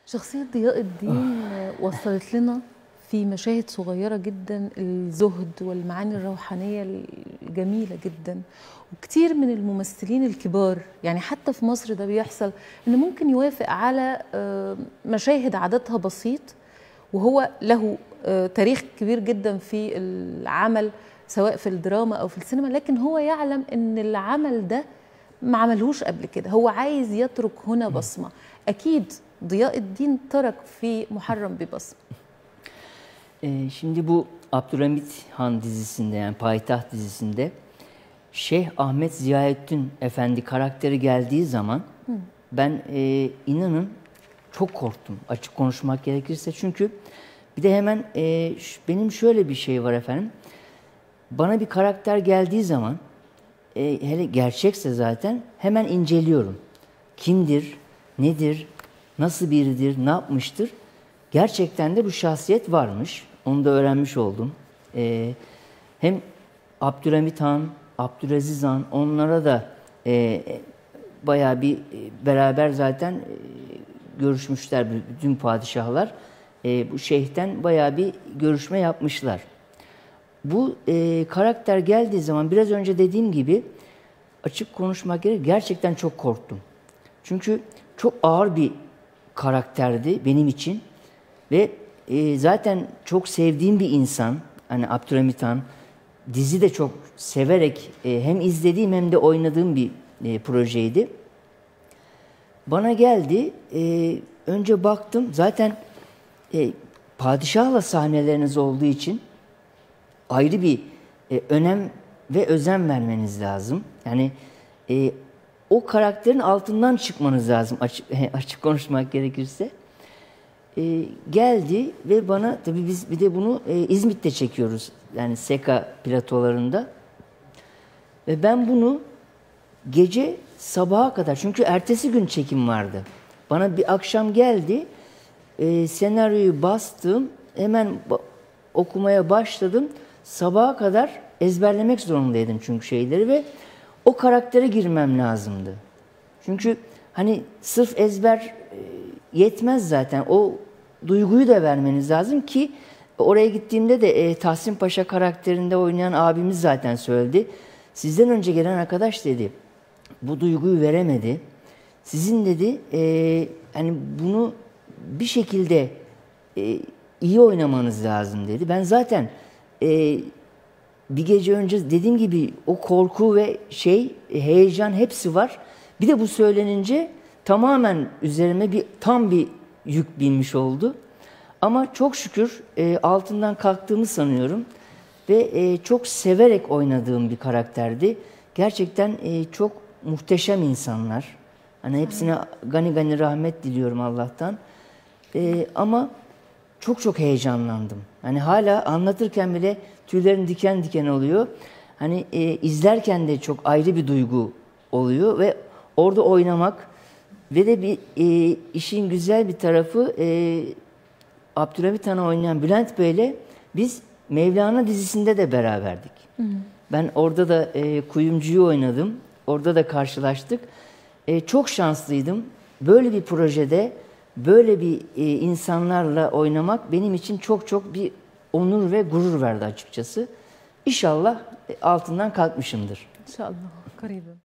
شخصية ضياء الدين وصلت لنا في مشاهد صغيرة جدا الزهد والمعاني الروحانية الجميلة جدا. وكتير من الممثلين الكبار يعني حتى في مصر ده بيحصل إن ممكن يوافق على مشاهد عددها بسيط وهو له تاريخ كبير جدا في العمل سواء في الدراما أو في السينما، لكن هو يعلم إن العمل ده ما عملهوش قبل كده، هو عايز يترك هنا بصمة. أكيد Dıya Eddin Tarak fi Muharrem bir basım. Şimdi bu Abdülhamit Han dizisinde, yani Payitaht dizisinde Şeyh Ahmet Ziyaettin Efendi karakteri geldiği zaman ben inanın çok korktum, açık konuşmak gerekirse. Çünkü bir de hemen benim şöyle bir şey var efendim. Bana bir karakter geldiği zaman hele gerçekse zaten hemen inceliyorum. Kimdir, nedir, nasıl biridir, ne yapmıştır? Gerçekten de bu şahsiyet varmış. Onu da öğrenmiş oldum. Hem Abdülhamit Han, Abdülaziz Han, onlara da bayağı bir beraber zaten görüşmüşler bütün padişahlar. Bu şeyhten bayağı bir görüşme yapmışlar. Bu karakter geldiği zaman biraz önce dediğim gibi açık konuşmak gerekir. Gerçekten çok korktum. Çünkü çok ağır bir karakterdi benim için ve zaten çok sevdiğim bir insan, hani Abdülhamit Han, dizi de çok severek hem izlediğim hem de oynadığım bir projeydi. Bana geldi, önce baktım zaten padişahla sahneleriniz olduğu için ayrı bir önem ve özen vermeniz lazım. Yani o karakterin altından çıkmanız lazım açık konuşmak gerekirse. Geldi ve bana, tabii biz bir de bunu İzmit'te çekiyoruz. Yani Seka platolarında. Ve ben bunu gece sabaha kadar, çünkü ertesi gün çekim vardı. Bana bir akşam geldi, senaryoyu bastım, hemen okumaya başladım. Sabaha kadar ezberlemek zorundaydım çünkü şeyleri ve o karaktere girmem lazımdı. Çünkü hani sırf ezber yetmez zaten. O duyguyu da vermeniz lazım ki oraya gittiğimde de Tahsin Paşa karakterinde oynayan abimiz zaten söyledi. Sizden önce gelen arkadaş dedi, bu duyguyu veremedi. Sizin dedi hani bunu bir şekilde iyi oynamanız lazım dedi. Ben zaten bir gece önce dediğim gibi o korku ve heyecan hepsi var. Bir de bu söylenince tamamen üzerime tam bir yük binmiş oldu. Ama çok şükür altından kalktığımı sanıyorum. Ve çok severek oynadığım bir karakterdi. Gerçekten çok muhteşem insanlar. Hani hepsine gani gani rahmet diliyorum Allah'tan. Ama çok heyecanlandım. Hani hala anlatırken bile tüylerim diken diken oluyor. Hani izlerken de çok ayrı bir duygu oluyor ve orada oynamak ve de bir işin güzel bir tarafı Abdülhamit Han'ı oynayan Bülent Bey'le biz Mevlana dizisinde de beraberdik. Ben orada da kuyumcuyu oynadım. Orada da karşılaştık. Çok şanslıydım. Böyle bir projede böyle bir insanlarla oynamak benim için çok bir onur ve gurur verdi açıkçası. İnşallah altından kalkmışımdır. İnşallah. Kariben.